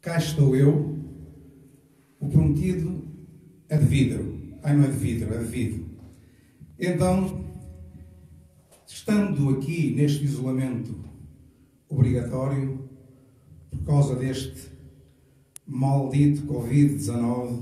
cá estou eu, o prometido é de vidro. Ai, não é de vidro, é de vidro. Então, estando aqui neste isolamento obrigatório, por causa deste maldito Covid-19,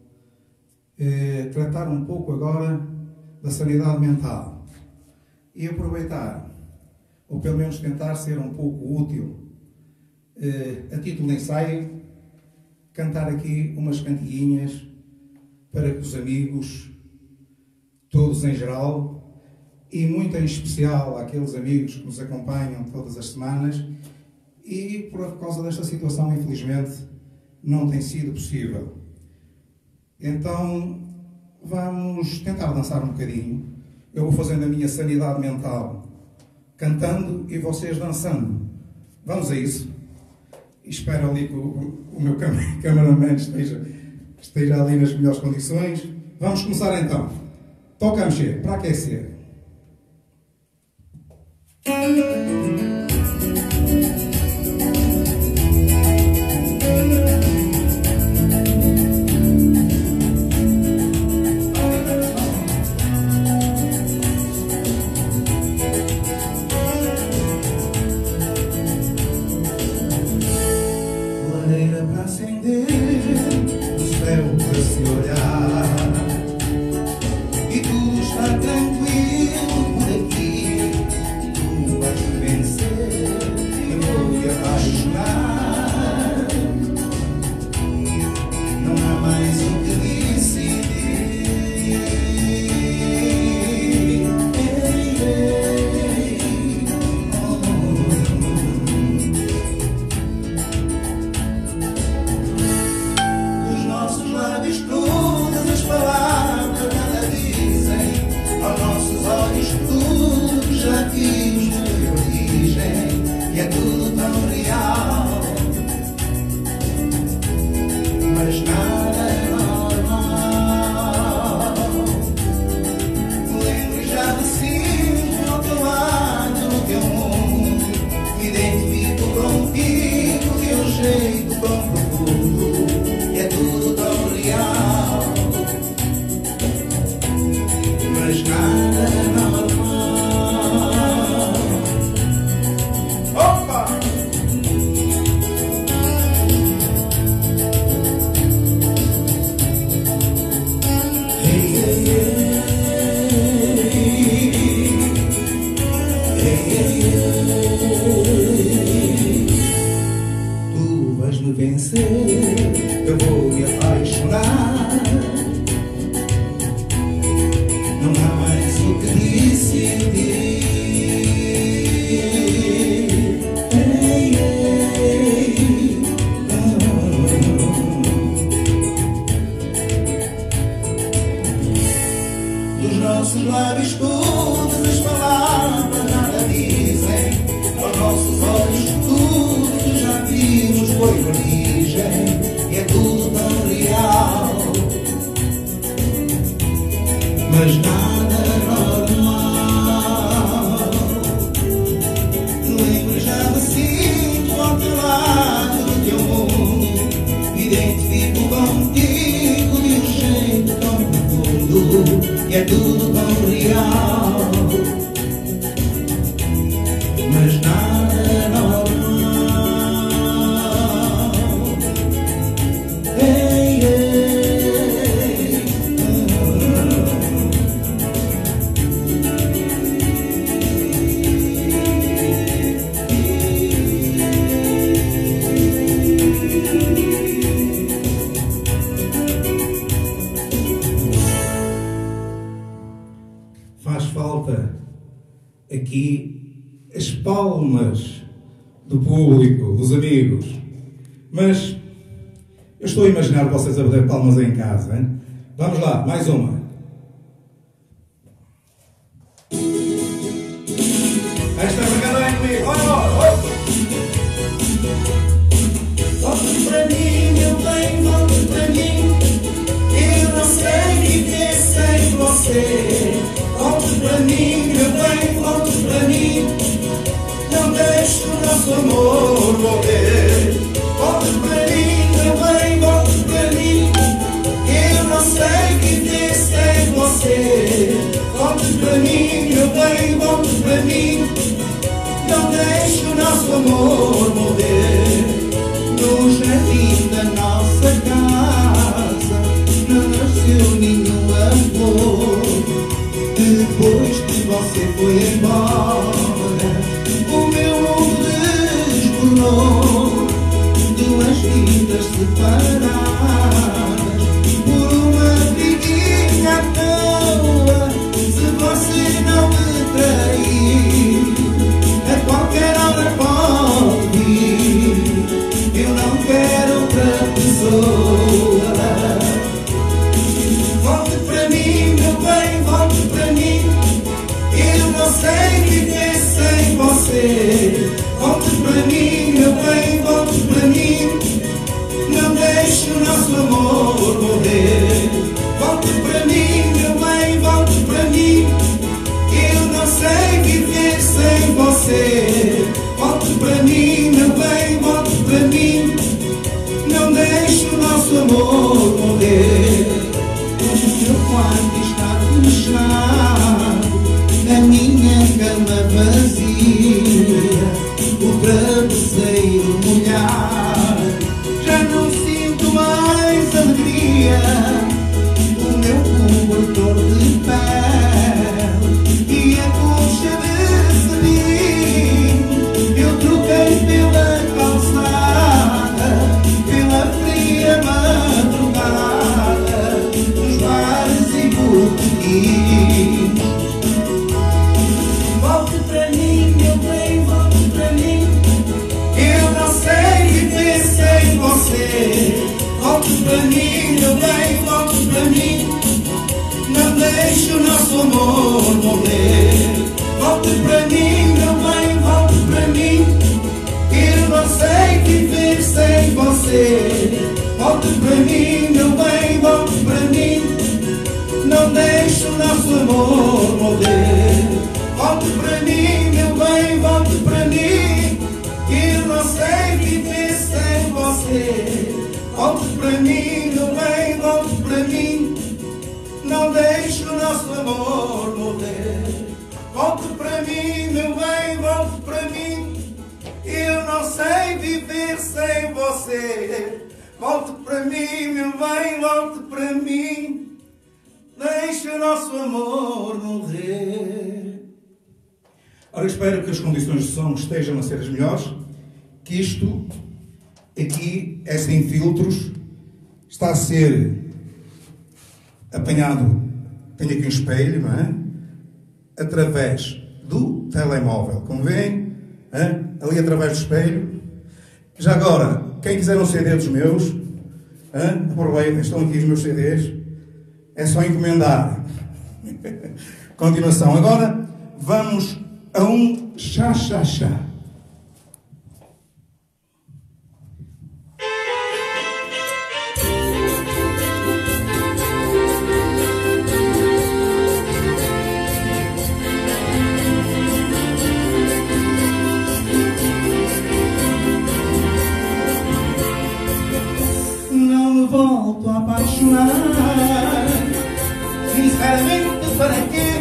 tratar um pouco agora da sanidade mental e aproveitar, ou pelo menos tentar ser um pouco útil, a título de ensaio, cantar aqui umas cantiguinhas para que os amigos, todos em geral, e muito em especial aqueles amigos que nos acompanham todas as semanas, e por causa desta situação, infelizmente, não tem sido possível. Então, vamos tentar dançar um bocadinho. Eu vou fazendo a minha sanidade mental, cantando e vocês dançando. Vamos a isso. Espero ali que o meu cameraman esteja ali nas melhores condições. Vamos começar então. Toca a mexer, para aquecer. Lareira para acender, o céu para se olhar, e tudo está tranquilo por aqui. Tu vais vencer, eu vou me apaixonar. Não há mais o que decidir. Dos nossos lábios todas as palavras nada dizem, aos nossos olhos tudo já vimos de origem, e é tudo tão real, mas nada é normal. Lembro já de sinto ao teu lado, no teu mundo, me identifico contigo de um jeito tão profundo, e é tudo tão real, mas nada é normal. Opa! Hey, hey, hey. Hey, hey, hey. Tu vais me vencer, eu vou me apaixonar. Não há mais o que decidir. Hey, hey, Dos nossos lábios todas as palavras nada dizem, aos nossos olhos tudo que já vimos foi origem, e é tudo tão real, mas nada é normal. Lembro já me sinto ao teu lado, no teu mundo, me identifico contigo de um jeito tão profundo, e é tudo tão real, mas nada é normal. Hey, hey, faz falta aqui as palmas do público, dos amigos, mas eu estou a imaginar vocês a bater palmas em casa, hein? Vamos lá, mais uma. Esta é para cada um comigo, olha! Volte para mim, meu bem, volte para mim, eu não sei viver sem você. Volte para mim, meu bem, volte para mim, não deixe o nosso amor morrer. Volte para mim. amor morrer. No jardim da nossa casa não nasceu nenhuma flor. Depois que você foi embora, o meu mundo desmoronou. Duas vidas separadas por uma briguinha à toa. Se você não me trair, a qualquer hora pode vir. Eu não quero outra pessoa. Volte para mim, meu bem, volte para mim. Eu não sei viver sem você. Volte para mim, meu bem, volte para mim. Não deixe o nosso amor morrer. Volte para mim, meu bem, volte para mim. Eu não sei viver sem você. Volte para mim, meu bem, volte para mim. Não deixe o nosso amor morrer. O meu quarto está fechado, a minha cama vazia, o travesseiro molhado. Já não sinto mais alegria. O meu cobertor de pele e a colcha de cetim eu troquei pela calçada, pela fria madrugada, nos bares e botequins. Volte para mim, meu bem, volte para mim. Eu não sei viver sem você. Volte para mim, meu bem, volte para mim. Não deixe o nosso amor morrer. Volte para mim, meu bem, volte para mim. Eu não sei viver sem você. Volte para mim, meu bem, volte para mim. Não deixe o nosso amor morrer. Volte para mim, meu bem, volte para mim. Eu não sei viver sem você. Volte para mim, meu bem, volte para mim. Não deixe o nosso amor morrer. Volte para mim, meu bem, volte para mim. Eu não sei viver sem você. Volte para mim, meu bem, volte para mim. Deixe o nosso amor morrer. Ora, espero que as condições de som estejam a ser as melhores, que isto aqui é sem filtros, está a ser apanhado, tenho aqui um espelho, não é? Através do telemóvel, como veem, ali através do espelho. Já agora, quem quiser um CD dos meus, aproveitem, estão aqui os meus CDs, é só encomendar. Continuação, agora vamos a um chá-chá-chá. Não me volto a apaixonar, sinceramente, para quê?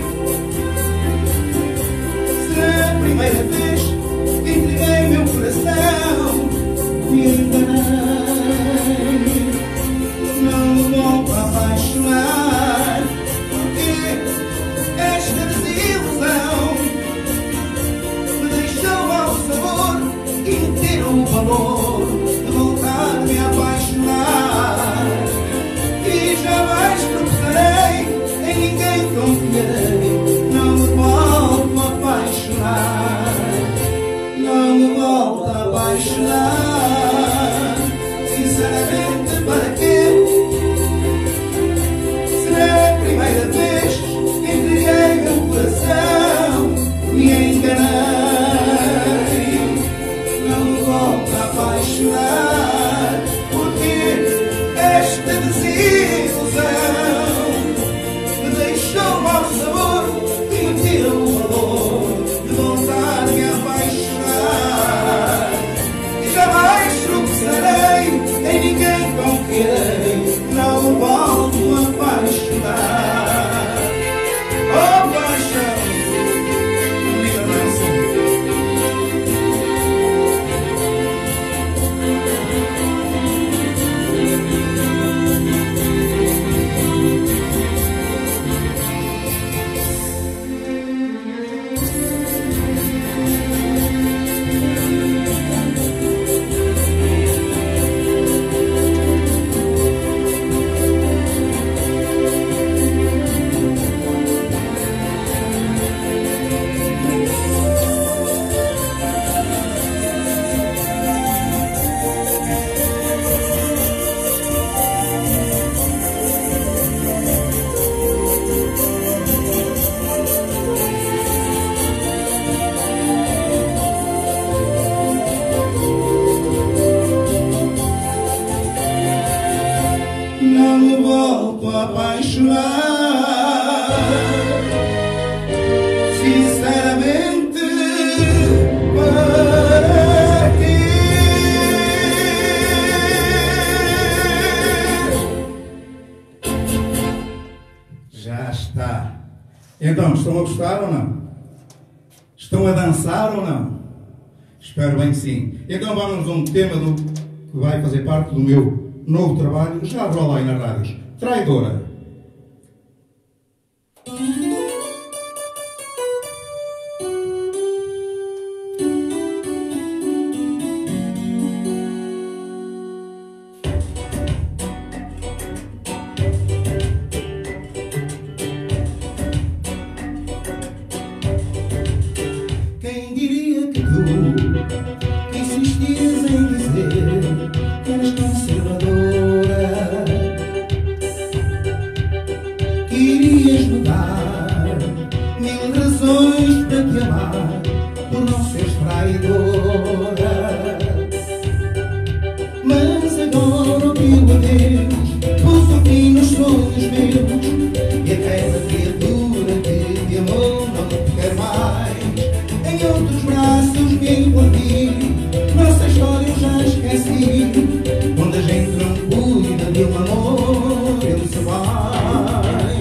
Será a primeira vez que entreguei meu coração e enganei. Não me volto a apaixonar, porque esta desilusão me deixou mau sabor e me tirou o valor de voltar-me a apaixonar. E jamais tropeçarei, em ninguém confiarei. Não me volto a apaixonar. Não me volto a apaixonar. Sinceramente, para quê? Será a primeira vez que entreguei meu coração e enganei. Não me volto a apaixonar, porque esta desilusão me deixou mau sabor e me tirou o valor de voltar-me a apaixonar. E jamais tropeçarei, em ninguém confiarei. apaixonar, sinceramente, para ti. Já está. Então, estão a gostar ou não? Estão a dançar ou não? Espero bem que sim. Então vamos a um tema que vai fazer parte do meu novo trabalho. Já rola aí nas rádios. Traidora. Quem diria que tu insistias em dizer que eras conservadora, que irias me dar 1000 razões para te amar por não seres traidora. Mas agora ouviu a Deus, pôs o fim nos sonhos meus, e aquela criatura que te amou não te quer mais. Em outros braços me envolvi, nossa história eu já esqueci. Quando a gente não cuida de um amor, ele se vai.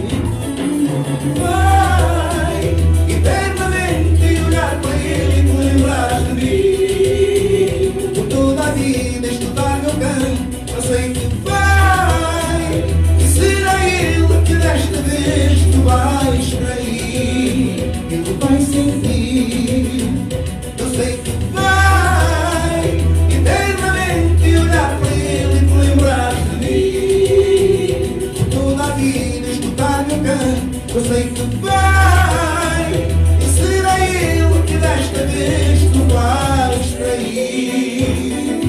Vai eternamente olhar para ele e te lembrar de mim. Por toda a vida escutar meu canto, eu sei que vai. E será ele que desta vez tu vais trair. Ele vai sentir, eu sei que vai eternamente olhar para ele e te lembrar de mim. Por toda a vida escutar meu canto, eu sei que vai. E será ele que desta vez tu vais trair.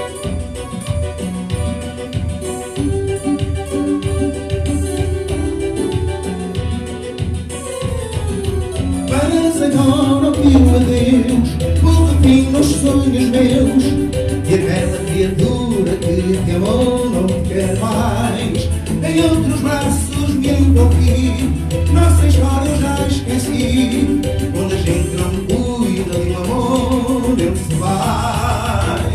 Mas agora ouviu a Deus, pôs o fim nos sonhos meus, e aquela criatura que te amou não te quer mais. Em outros braços me envolvi, nossa história eu já esqueci. Quando a gente não cuida de um amor, ele se vai.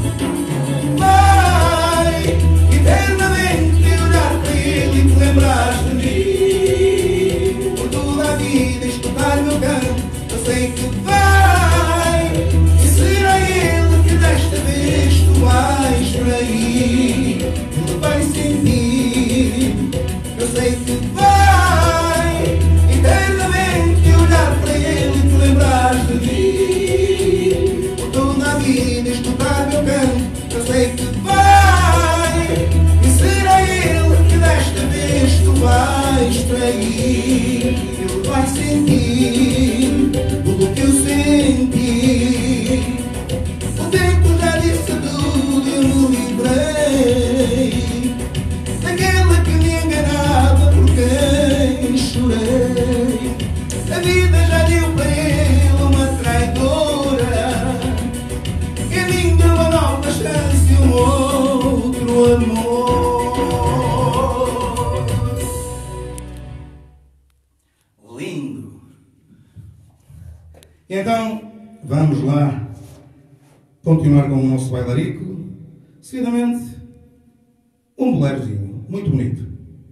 Vai eternamente olhar para ele e te lembrar de mim. Por toda a vida escutar meu canto, eu sei que vai. E será ele que desta vez tu vais trair. Ele vai sentir, eu sei que vai eternamente olhar para ele e te lembrar de mim. Por toda a vida escutar meu canto, eu sei que vai. E será ele que desta vez tu vais trair. Ele vai sentir tudo o que eu senti. O tempo já disse tudo e eu me livrei daquela que me enganava, por quem chorei. A vida já deu para ele uma traidora, e a mim deu uma nova chance e um outro amor. Lindo! Então, vamos lá continuar com o nosso bailarico. Seguidamente, um bolerozinho muito bonito.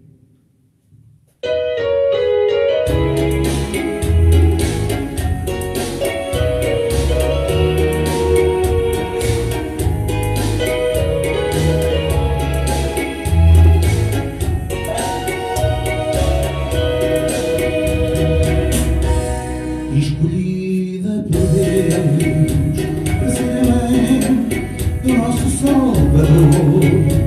Escolhida por Deus para ser a mãe do nosso Salvador,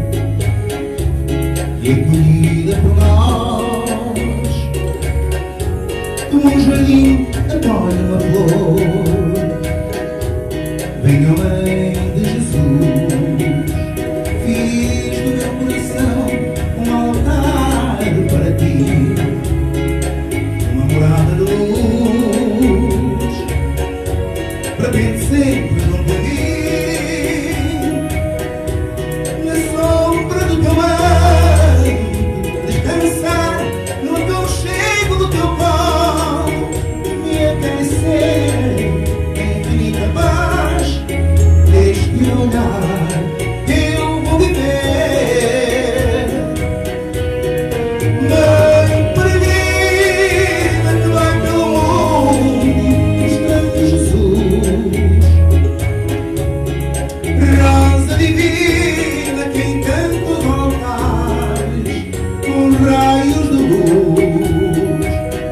e acolhida por nós como um jardim acolhe uma flor. Venha, Mãe de Jesus, fiz do meu coração um altar para ti, uma morada de luz, para ter sempre junto a mim, na sombra do teu manto. divina que em tantos altares, com raios de luz,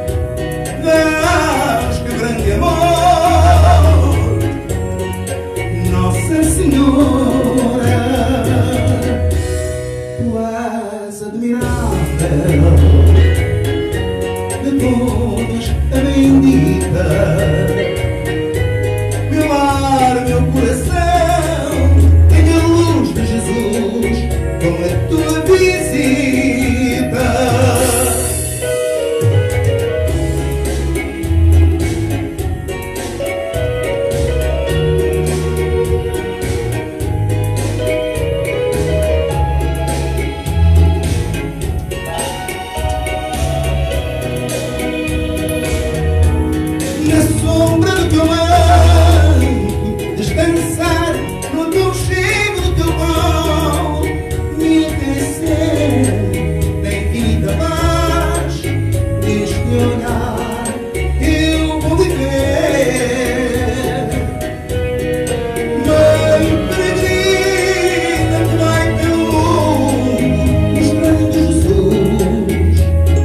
das que grande amor, Nossa Senhora, tu és admirável, de todas a bendita. Meu lar, meu coração tem a luz de Jesus com a tua visita. Na sombra do teu manto, descansar no teu cheiro do teu pão, me aquecer da infinita paz, neste olhar eu vou viver. Mãe peregrina que vai pelo mundo, mostrando Jesus,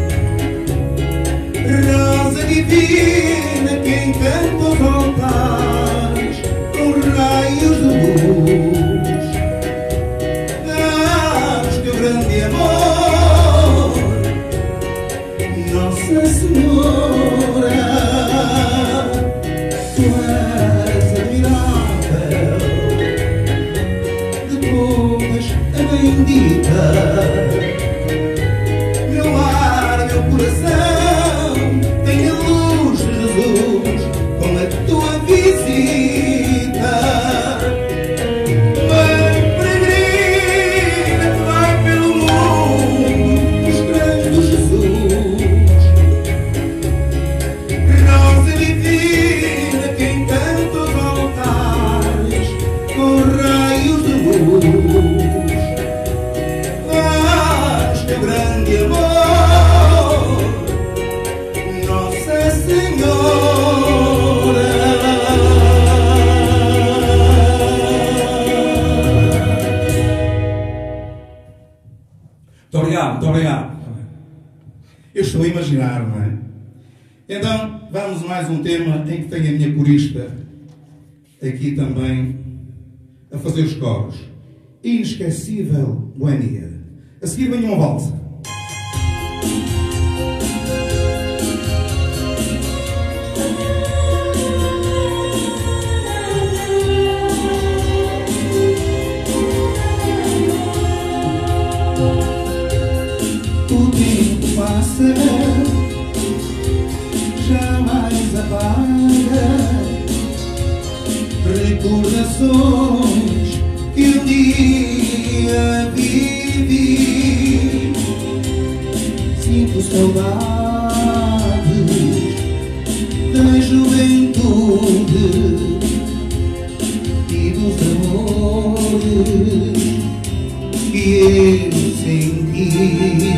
rosa divina que em tantos altares, com raios de luz, das teu grande amor, Nossa Senhora, tu és admirável, de todas a bendita. Meu lar, meu coração tem a luz de Jesus com a tua visita. Mãe peregrina que vai pelo mundo, mostrando Jesus, rosa divina que em tantos altares, com raios de luz, das teu grande amor, Nossa Senhora. Muito obrigado, muito obrigado. Eu estou a imaginar, não é? Então, vamos a mais um tema em que tenho a minha corista aqui também a fazer os coros. Inesquecível Boemia. A seguir vem uma valsa. O tempo passa, jamais apaga recordações que um dia vivi. Sinto saudades da juventude e dos amores que eu senti.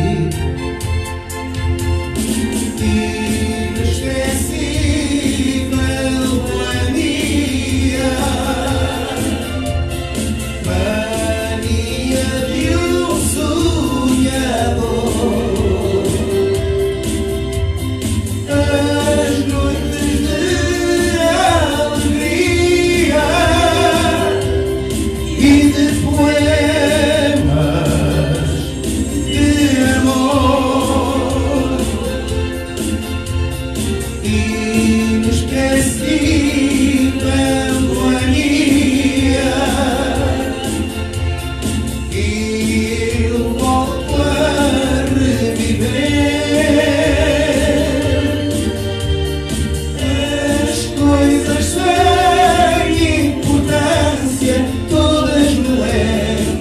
Coisas sem importância, todas me levam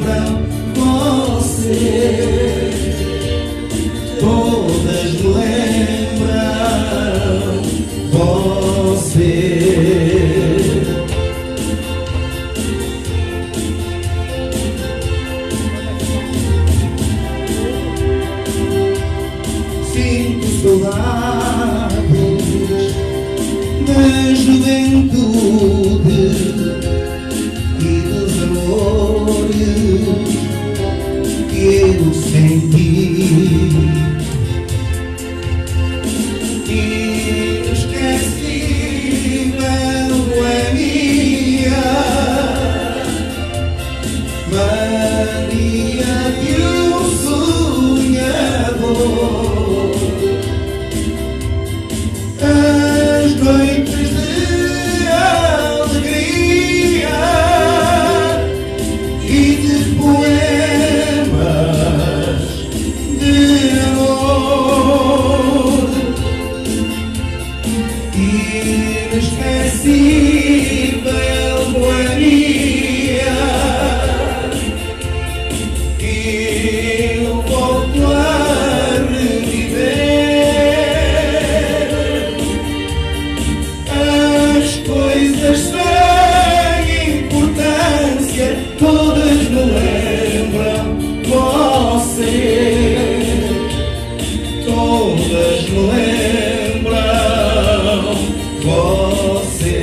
dores que eu senti. Inesquecível é minha mania de um sonhador. As noites de alegria e de poemas de amor. Inesquecível boemia, eu volto a reviver as coisas sem importância, todas me lembram você, todas me lembram você.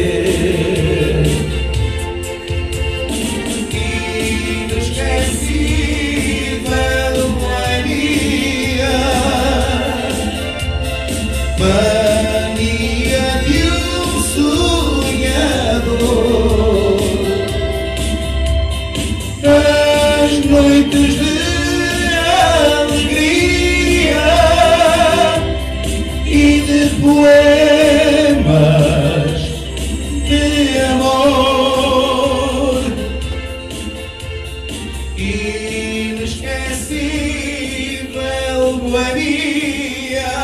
Inesquecível mania, mania de um sonhador. As noites de alegria e de poemas de amor. Inesquecível boemia,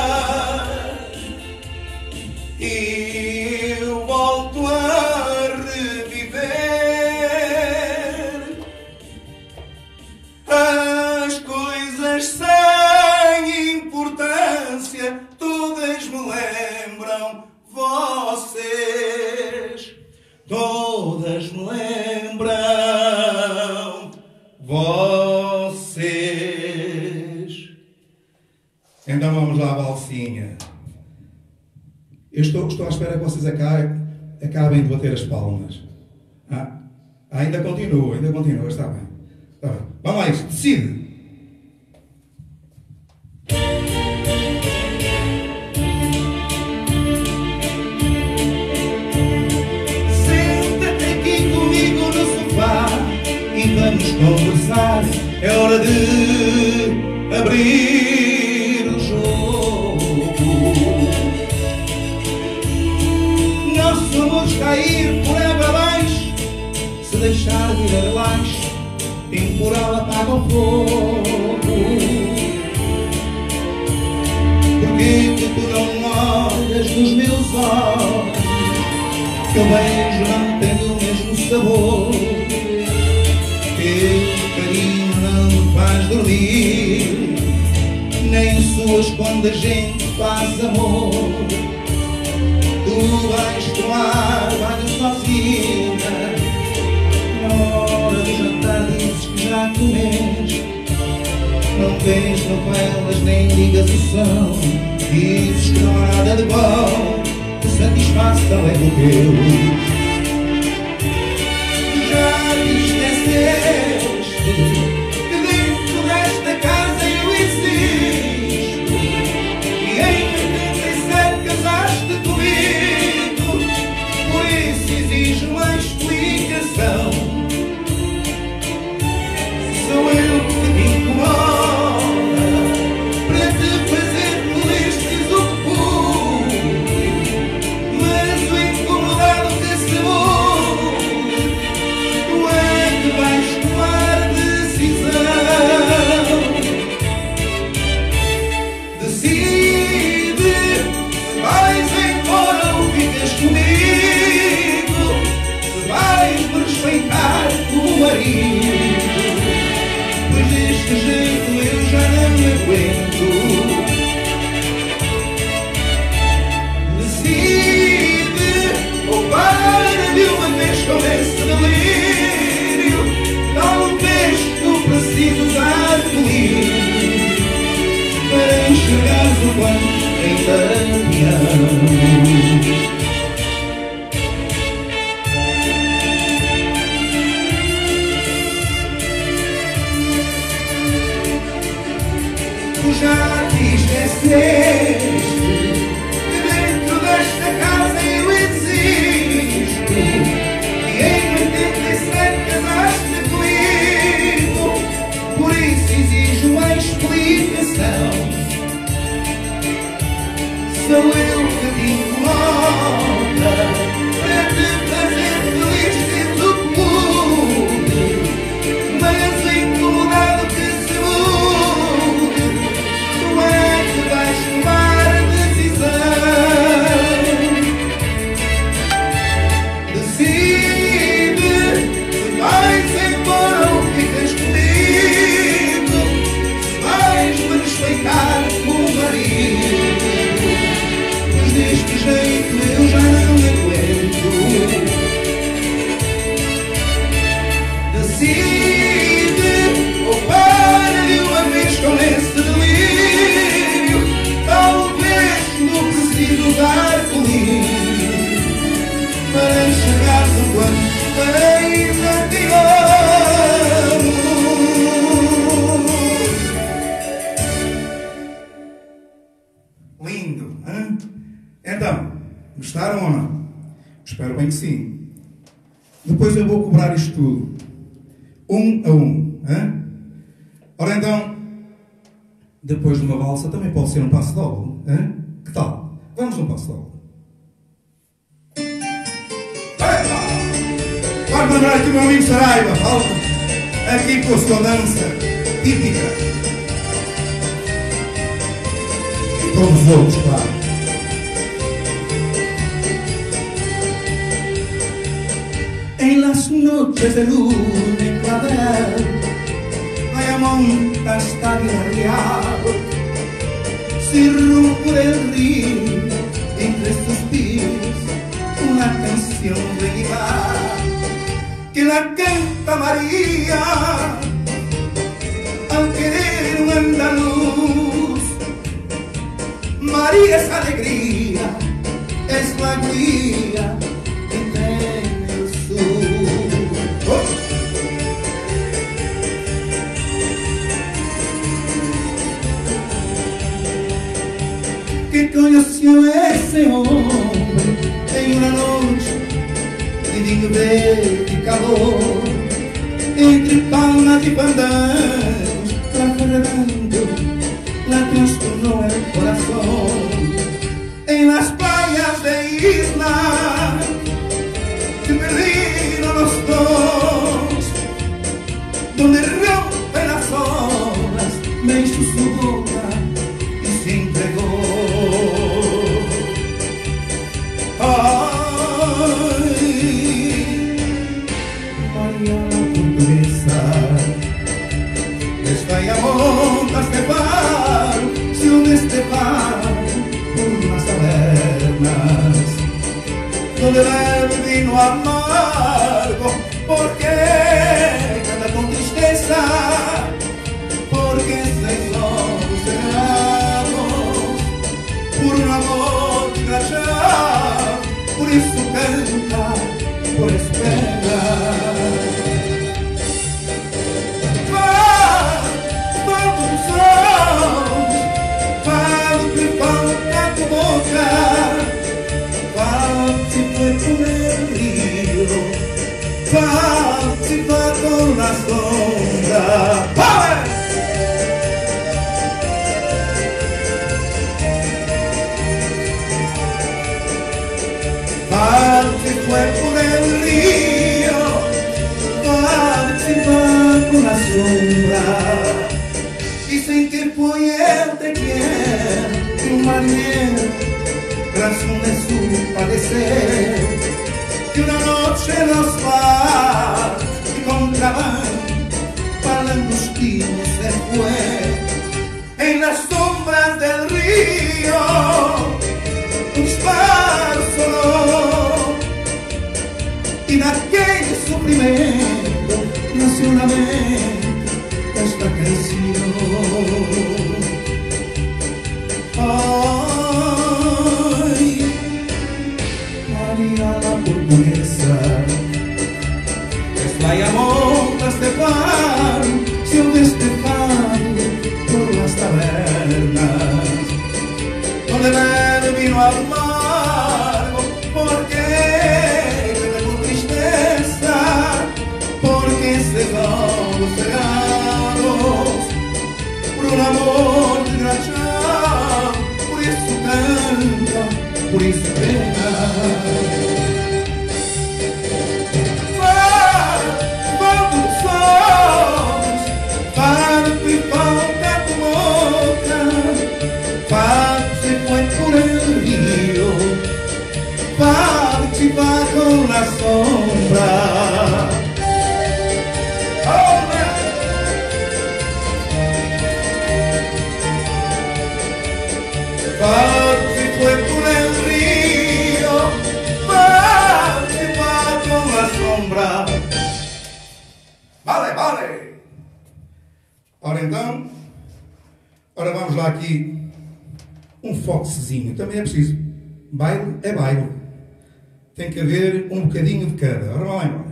eu volto a reviver as coisas sem importância, todas me lembram vocês, todas me lembram vocês. Então vamos lá, valsinha. Eu estou à espera que vocês acabem de bater as palmas. Ainda continua, está bem. Está bem. Vamos lá, decide. Senta-te aqui comigo no sofá e vamos conversar. É hora de abrir o jogo. Nosso amor está a ir por água abaixo. Se deixar vir abaixo, temporal apaga o fogo. Porquê que tu não olhas nos meus olhos? Teu beijo não tem o mesmo sabor. Teu carinho não me faz dormir, nem suas quando a gente faz amor. Tu vais tomar banho sozinha, na hora do jantar dizes que já comeste. Não vês novelas nem ligas o som, dizes que não há nada de bom que satisfaça o ego teu. Já te esqueceste que dentro desta casa eu existo, e em 87 casaste comigo, por isso exige uma explicação. Sou eu que te incomoda para te fazer feliz, fiz o que pude, mas o incomodado desse mundo, tu é que vais tomar decisão. Decide se vais embora ou ficas comigo, se vais me respeitar como marido. Pois deste jeito eu já não me aguento. Decide ou para de uma vez com esse delírio. Talvez tu precises arco-íris para enxergares o quanto ainda te amo. já te esqueceste que dentro desta casa eu existo, e em 87 casaste comigo, por isso exijo uma explicação. Sou eu que te incomoda para te fazer feliz, diz o que mude, mas incomodado que se mude, tu é que vais tomar a decisão. Decide se vais embora ou ficas comigo, se vais-me respeitar como marido. Deste jeito eu já não aguento. Decide ou para de uma vez com esse delírio. Talvez não preciso dar comigo para enxergar o quanto ainda te amo. Lindo, hein? Então, gostaram ou não? Espero bem que sim. Depois eu vou cobrar isto tudo, um a um. Hein? Ora então, depois de uma valsa também pode ser um passo doble. Hein? Que tal? Vamos um passo doble. Pode mandar aqui o meu amigo Saraiva, falta aqui com a sua dança típica. E todos os outros, claro. En las noches de luna en clavel, remonta hasta Villarreal, cirro por el río, entre suspiros, una canción de guitarra, que la canta María, al querer un andaluz. María es alegría, es la guía que tiene el sur. ¡Oh! Que conoció ese hombre en una noche de lluvia y calor, entre palmas y pandangos, la Fernando la trastornó el corazón. En las playas de Isla se perdieron los dos, donde rompen las olas, me hizo su boca y se entregó. Ay, María la portuguesa, desde montas de par, si un estepar por las tabernas, donde bebe vino amargo, porque canta con tristeza, porque seis ojos cerrados, por un amor callado, por eso canta, por eso pena. Si fue por el río, si fue con la sombra. Si fue por el río, si fue con la sombra. Dicen que fue el de quien un marinero, razón de su padecer, que una noche los va y contraban para el mosquito se fue. En las sombras del río un disparo sonó, y de aquel sufrimiento nació una vez esta canción. María la portuguesa, es la llamontas de pan, si un estefan por las tabernas, por isso pena. Falta de sons, farto e falta de boca, farto se foi por el rio, farto se va con la sombra. Farto se foi por el rio, farto se va con la sombra. Vale, vale! Ora então, ora vamos lá aqui, um foxezinho, também é preciso. Baile é baile. Tem que haver um bocadinho de cada. Ora, vamos lá embora.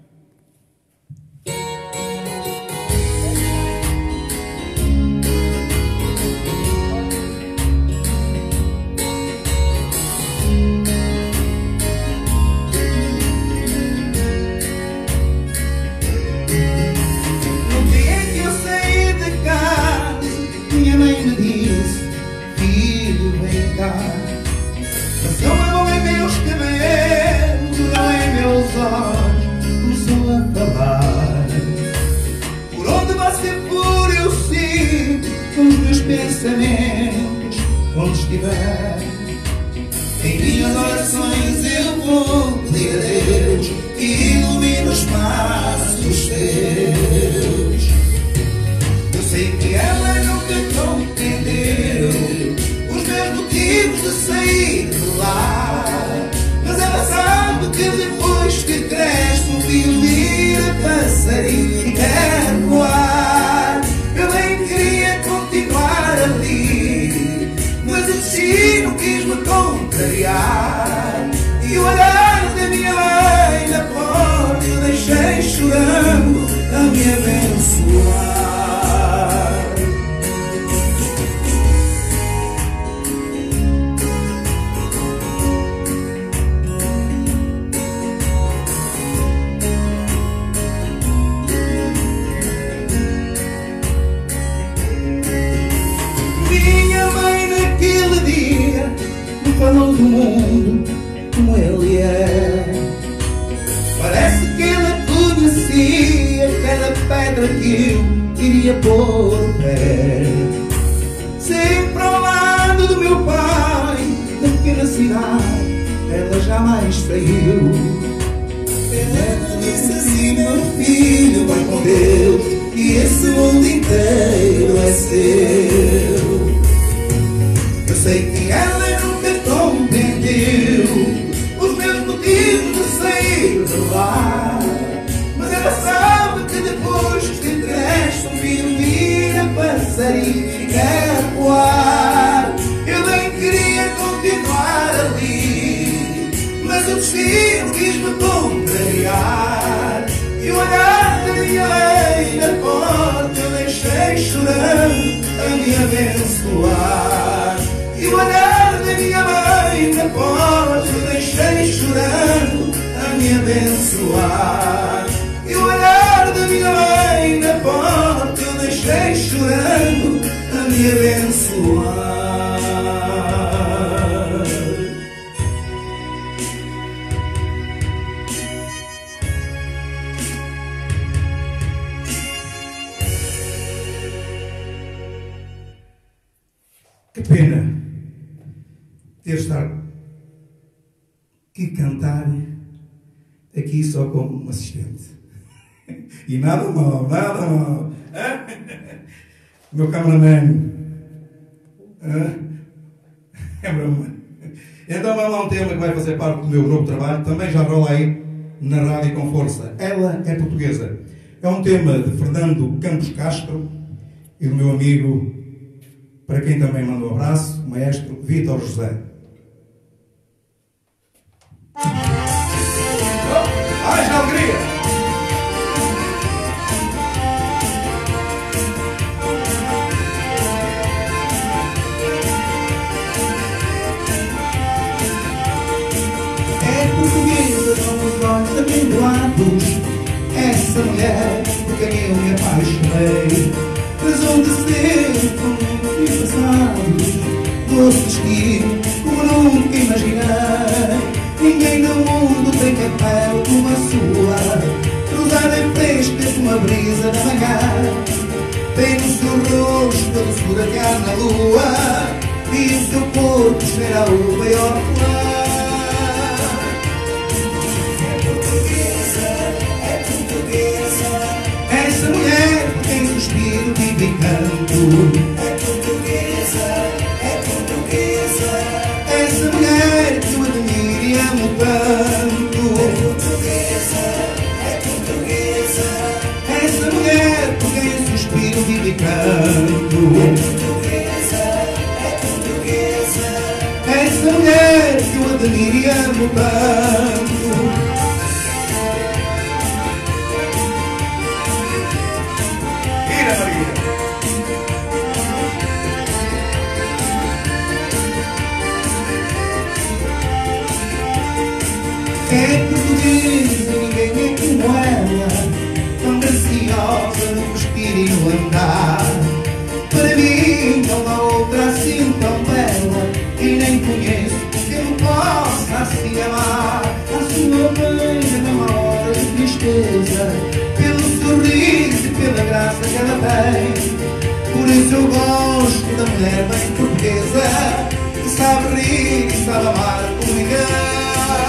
Começou a falar. Por onde você for eu sigo com os meus pensamentos, onde estiver. Em minhas orações eu vou pedir a Deus que ilumine os passos teus. Eu sei que ela nunca compreendeu os meus motivos de sair de lá, mas ela sabe que depois que cresce o filho vira passarinho e quer voar. Eu bem queria continuar ali, mas o destino quis-me contrariar. E o olhar da minha mãe na porta eu deixei chorando a me abençoar. Falou do mundo como ele é. Parece que ela conhecia cada pedra que eu iria pôr o pé. Sempre ao lado do meu pai, na pequena cidade, ela jamais saiu. Ela disse assim: meu filho, vai com Deus, e esse mundo inteiro é seu. Eu sei que ela compreendeu os meus motivos de sair de lá, mas ela sabe que depois que cresce um filho vira passarinho e quer voar. Eu bem queria continuar ali, mas o destino quis-me contrariar. E o olhar da minha lei na porta eu deixei chorando a me abençoar. E o olhar da minha mãe na porta eu deixei chorando a me abençoar. E o olhar da minha mãe na porta eu deixei chorando a me abençoar. Que pena ter de estar aqui cantar aqui só como um assistente. E nada mal, nada mal. Meu cameraman. É broma. Então vamos lá um tema que vai fazer parte do meu grupo de trabalho. Também já rola aí na rádio com força. Ela é portuguesa. É um tema de Fernando Campos Castro e do meu amigo, para quem também manda um abraço, o maestro Vítor José. Haja alegria! É portuguesa com os olhos abençoados, essa mulher por quem eu me apaixonei. Mas onde ser como passados, doces que como nunca imaginei. beleza da manhã. Tem no seu rosto a doçura que há na lua, e o seu corpo será o maior falar. É portuguesa, é portuguesa. Essa mulher por quem suspiro, vive e canto. É portuguesa, é portuguesa. Essa mulher que eu admiro e amo tanto. É portuguesa, é portuguesa. Essa mulher por quem suspiro, vive e canto. É portuguesa, é portuguesa. Essa mulher que eu admiro e amo tanto. É portuguesa, ninguém é como ela, tão graciosa no cuspir e no andar. Para mim não há outra assim tão bela, e nem conheço que eu possa assim amar. A sua beija não há hora de tristeza, pelo sorriso e pela graça que ela tem. Por isso eu gosto da mulher bem portuguesa, que sabe rir e sabe amar como ninguém.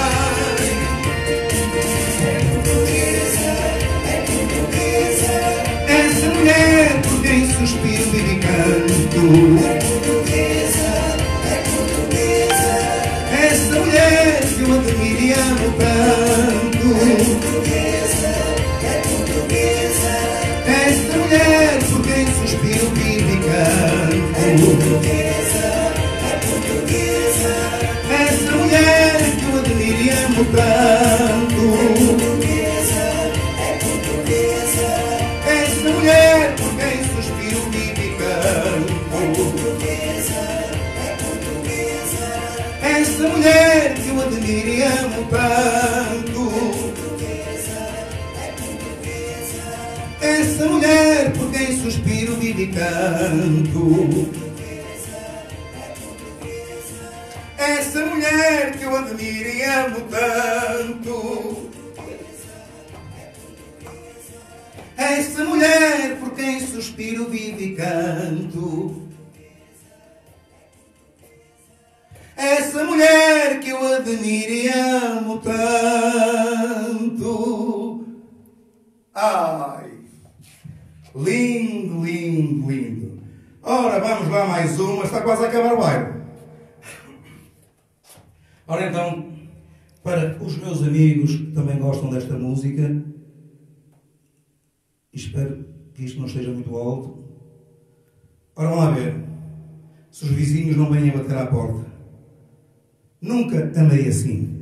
Mulher por quem suspiro, vive e canto. É portuguesa, é portuguesa. Essa mulher que eu admiro e amo tanto. É portuguesa, é portuguesa. Essa mulher por quem suspiro, vive e canto. É portuguesa, é portuguesa. Essa mulher que eu admiro e amo tanto. É portuguesa, é portuguesa. Essa mulher por quem suspiro, vive e canto. É portuguesa, é portuguesa. Essa mulher que eu admiro e amo tanto. É portuguesa, é portuguesa. Essa mulher por quem suspiro, vive e canto. Essa mulher que eu admiro e amo tanto. Essa mulher por quem suspiro, vive e canto. Essa mulher que eu admiro e amo tanto. Ai, lindo, lindo, lindo. Ora, vamos lá mais uma, está quase a acabar o baile. Ora então, para os meus amigos que também gostam desta música, espero que isto não esteja muito alto. Ora, vamos lá ver. Se os vizinhos não vêm a bater à porta. Nunca amei assim.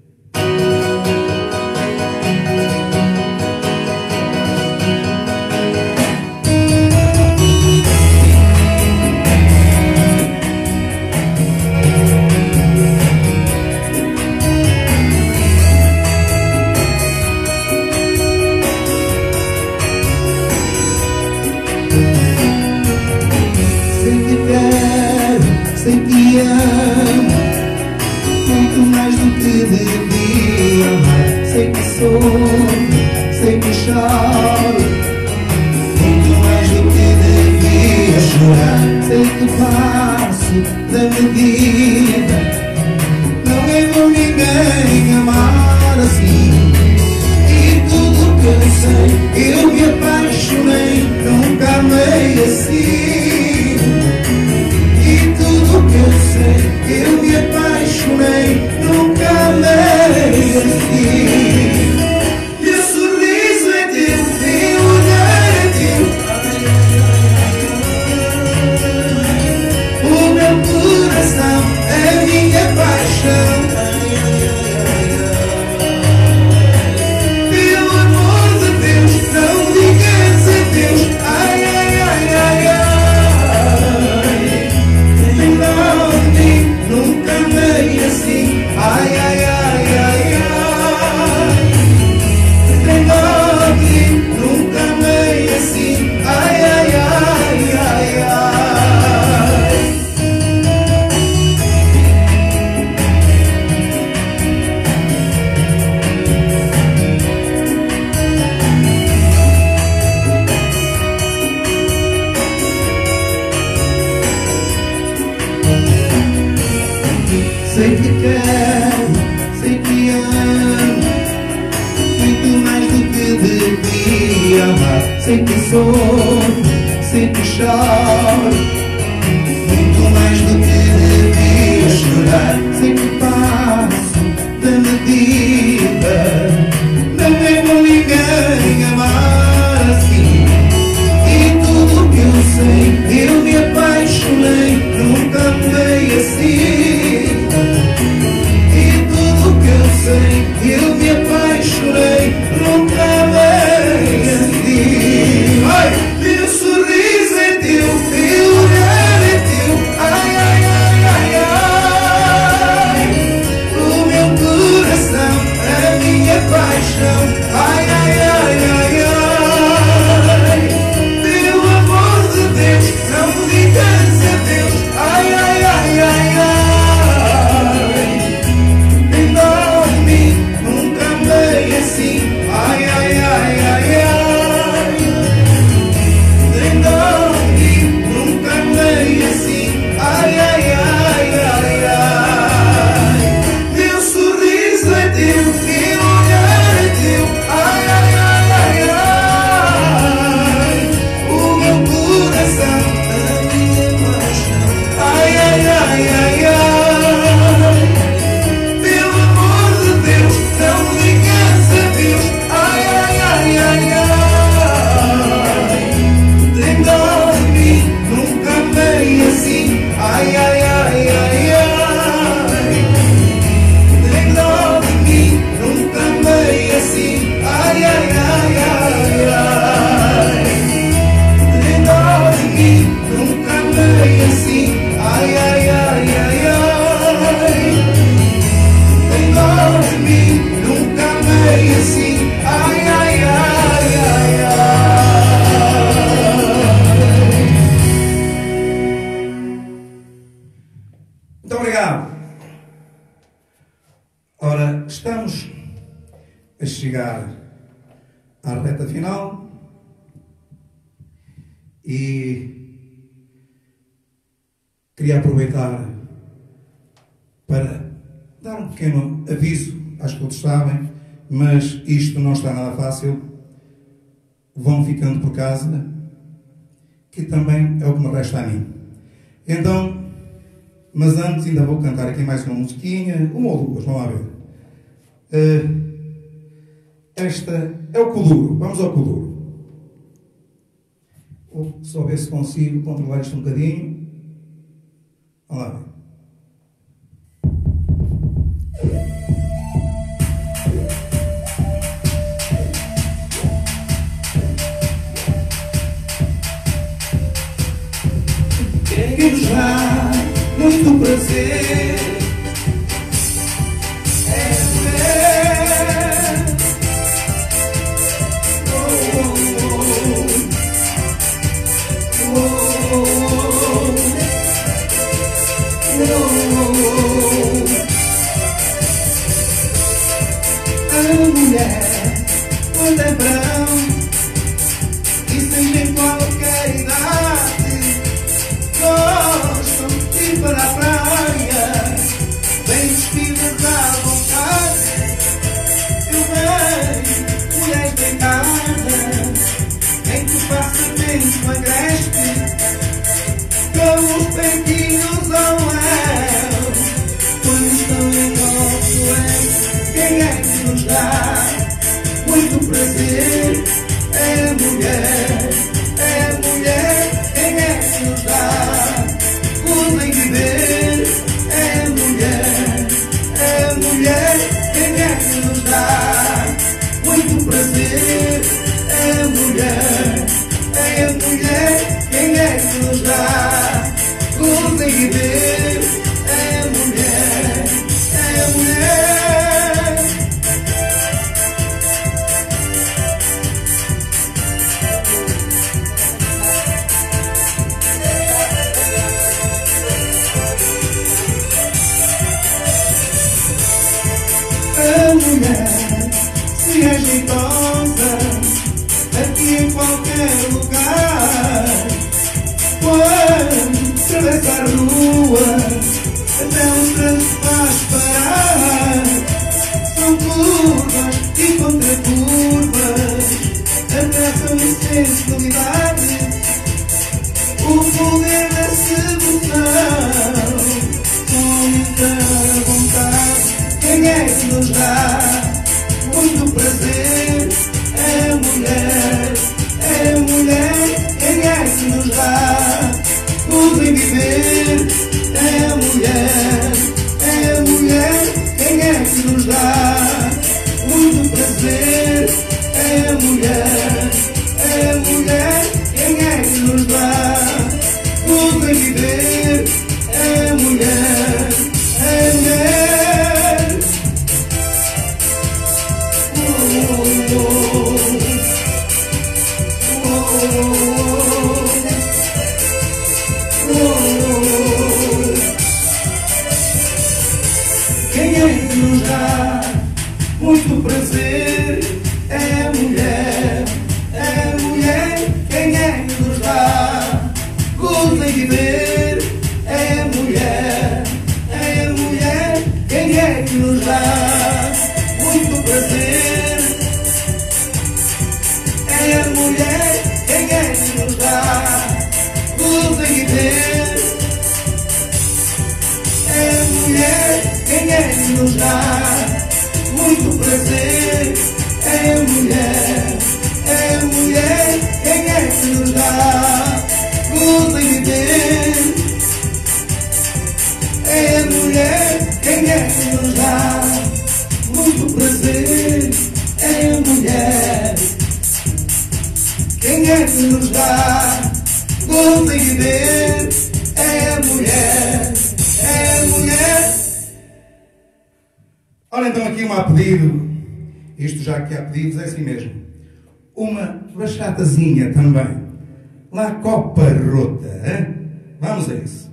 Sei que amo muito mais do que devia amar. Sei que sofro, sei que choro muito mais do que devia chorar. Sei que passo da medida, não é bom ninguém amar assim. E tudo que eu sei, eu me apaixonei, nunca amei assim. Tudo que eu sei, eu me apaixonei, nunca amei assim. E o sorriso é teu, e o olhar é teu. O meu coração é minha paixão. Pelo amor de Deus, não digas adeus. sofro, sei que choro, muito mais do que devia chorar. Sei que passo da medida, não é bom ninguém amar assim. E tudo o que eu sei, eu me apaixonei, nunca amei assim. E tudo o que eu sei, eu me apaixonei, nunca amei assim. Ai, meu sorriso é teu, teu olhar é teu, ai, ai, ai, ai, ai. O meu coração, a minha paixão, ai, ai, ai, ai, ai. Pelo amor de Deus, não me digas adeus, ai, ai, ai, ai, ai. Em dormir, nunca amei assim, ai, ai, ai, ai, ai. Em dormir, nunca amei assim, ai, ai, ai, ai, ai. Meu sorriso é teu, meu olhar é teu, ai, ai, ai, ai, ai. O meu coração, a minha paixão, ai, ai, ai, ai, ai. Pelo amor de Deus, não me digas adeus, ai, ai, ai, ai, ai. Tem dó de mim, nunca amei assim, ai, ai, ai, ai, ai. Tem dó de mim, nunca amei assim, ai, ai, ai, ai, ai. Tem dó de mim, nunca amei assim, ai, ai, ai, ai, ai. Tem dó de mim, nunca amei assim, ai, ai, ai, ai, ai. Muito obrigado. Ora, estamos a chegar à reta final e queria aproveitar para dar um pequeno aviso, acho que todos sabem, mas isto não está nada fácil. Vão ficando por casa, que também é o que me resta a mim. Então, mas antes ainda vou cantar aqui mais uma musiquinha, uma ou duas, vamos lá ver. Esta é o Kuduro, vamos ao Kuduro. Vou só ver se consigo controlar isto um bocadinho. Vamos lá ver. Quem já muito prazer é ver. Oh, oh, oh, oh, oh. A mulher, quando é verão, e seja em qualquer idade, gostam de ir para a praia, bem vestidas à vontade. Eu vejo mulheres deitadas, em que o passamento agreste, com os peitinhos ao léu. Quando estão em nosso quem é que nos dá muito prazer? É a mulher, é a mulher, quem é que nos dá gozo em viver? É a mulher, é a mulher, quem é que nos dá muito prazer? É a mulher, é a mulher, quem é que nos dá gozo em viver? É a mulher, é a mulher. A mulher, se é jeitosa, aqui em qualquer lugar, quando atravessa a rua, até o trânsito faz parar. São curvas e contra curvas, até são sensibilidade. o poder da sedução, com muita vontade. Quem é que nos dá muito prazer? É mulher, é mulher. Quem é que nos dá tudo em viver? É mulher, é mulher. Quem é que nos dá muito prazer? É mulher, é mulher. Quem é que nos dá tudo em viver? É mulher, é mulher. Quem é que nos dá muito prazer? É mulher, é mulher. Quem é que nos dá gozo em viver? É mulher, é mulher. Quem é que nos dá muito prazer? É mulher. Quem é que nos dá gozo em viver? É mulher. Quem é que nos dá muito prazer? É mulher, é mulher. Quem é que nos dá gozo em viver? É mulher. Quem é que nos dá muito prazer? É mulher. Quem é que nos dá gozo em viver? É mulher, é mulher. Ora, então aqui uma a pedido, isto já que há pedidos é assim mesmo, uma bachatazinha também, La Copa Rota, hein? Vamos a isso.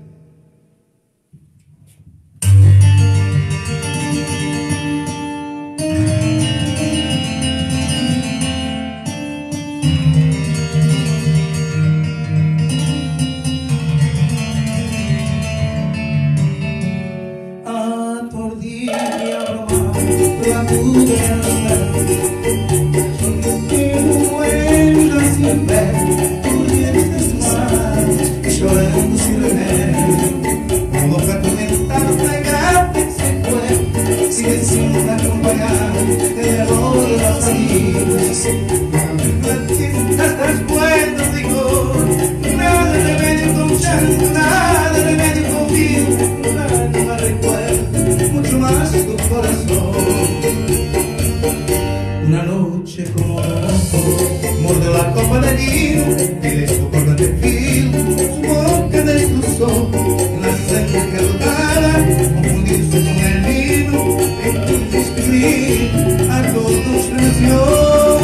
La mudança, que moendo se perde por estes mares, chorando sin remedio, como atormentado, pregado y se fue, sigue sin acompañar el error de los amigos. Estás bueno, digo, nada de remedio con llanto, nada de remedio con vino, nada me recuerda mucho más tu corazón. Una noche como loco, mordió la copa de vino y le tocó de filo, su boca destrozó la sangre que brotaba, confundirse con el vino, y escribir a todos venció.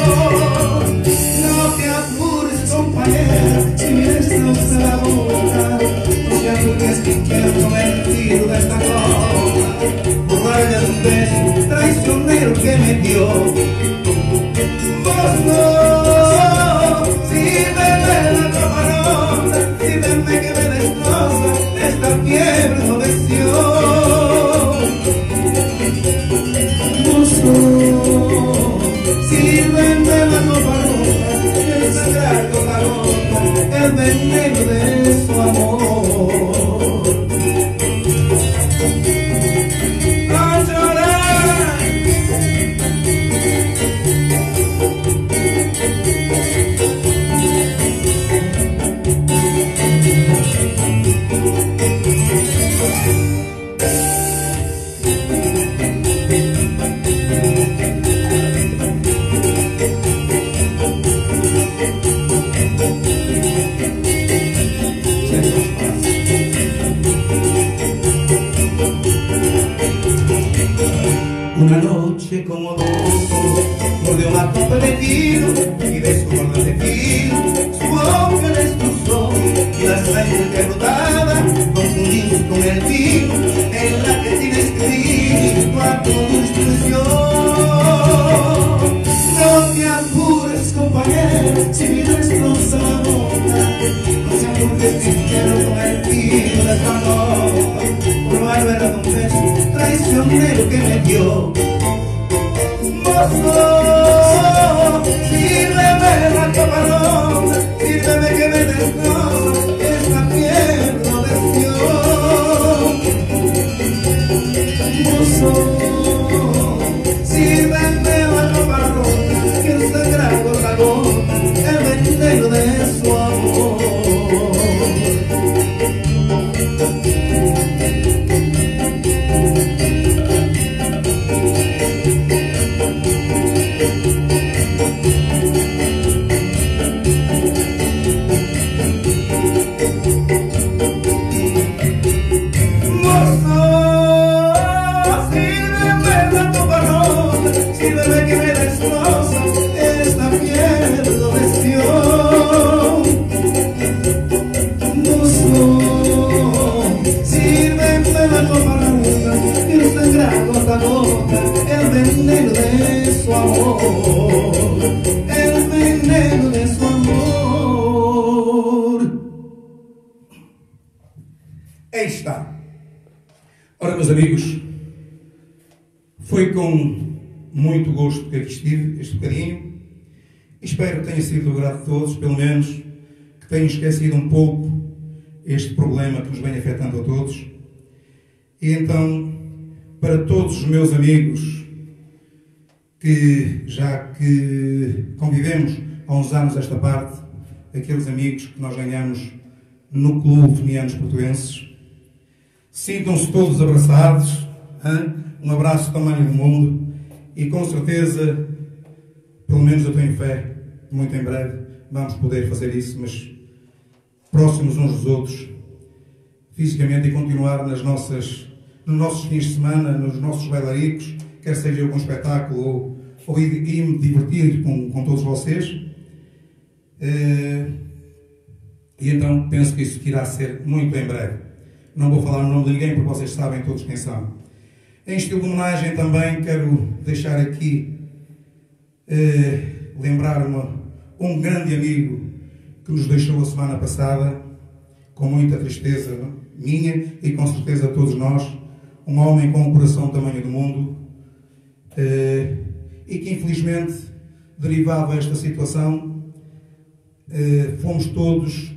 No te apures, compañera, si me destroza la boca, no te apures que quiero convertir de esta copa, borrarle de un beso traicionero que me dio. Vos no, sírveme la copa rota, sírveme que me destroza esta fiebre no venció. Vos no, sírveme la copa rota, quiero sangrar gota a gota el veneno de su amor. Una noche como loco, mordió una copa de vino y de su borda de filo, su boca destrozó y la sangre que brotaba, confundidos con el vino, en la que tiene escrito a tu destrucción. No te apures, compañero, si mi destroza la boca, no se apures que quiero convertir de esta nota, por bárbara de un beso traicionero que me dio. Mozo, sírveme la copa ronda, sírveme que me destroza Aí está. Ora, meus amigos, foi com muito gosto que aqui estive este bocadinho. Espero que tenha sido do agrado de todos, pelo menos que tenham esquecido um pouco este problema que nos vem afetando a todos. E então, para todos os meus amigos que convivemos há uns anos esta parte, aqueles amigos que nós ganhamos no Clube Fenianos Portuenses, sintam-se todos abraçados, hein? Um abraço do tamanho do mundo, e com certeza, pelo menos eu tenho fé, muito em breve vamos poder fazer isso, mas próximos uns dos outros, fisicamente, e continuar nos nossos fins de semana, nos nossos bailaricos, quer seja eu com espetáculo ou ir me divertir com todos vocês. E então penso que isso irá ser muito em breve. Não vou falar o nome de ninguém porque vocês sabem todos quem são. Em estilo de homenagem também quero deixar aqui lembrar um grande amigo que nos deixou a semana passada, com muita tristeza minha e com certeza de todos nós, um homem com um coração do tamanho do mundo, e que infelizmente, derivado desta situação, fomos todos,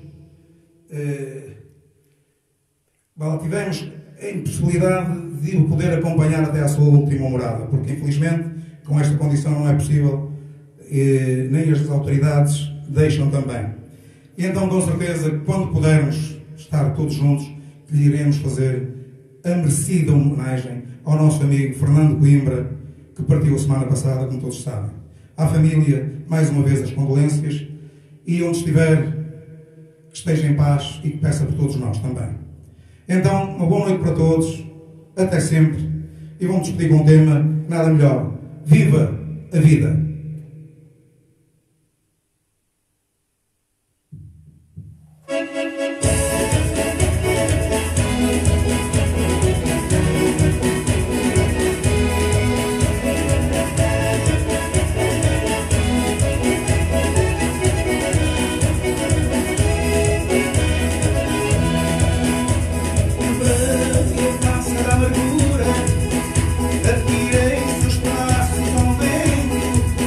tivemos a impossibilidade de o poder acompanhar até à sua última morada, porque infelizmente com esta condição não é possível, nem as autoridades deixam também. E então, com certeza, quando pudermos estar todos juntos, lhe iremos fazer a merecida homenagem ao nosso amigo Fernando Coimbra, que partiu a semana passada, como todos sabem. À família, mais uma vez, as condolências, e onde estiver, que esteja em paz e que peça por todos nós também. Então, uma boa noite para todos, até sempre, e vamos despedir com um tema, nada melhor. Viva a vida! Atirei seus braços ao vento.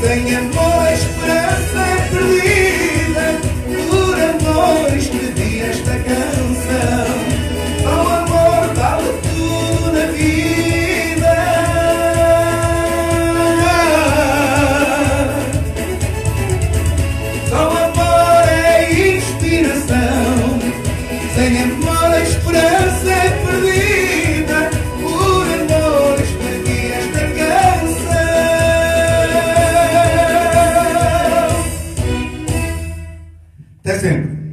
Sem amor a esperança é perdida. Por amor escrevi esta canção. Só o amor vale tudo na vida. Só o amor é inspiração. Sem amor a esperança é perdida. Por amor escrevi esta canção. Até sempre.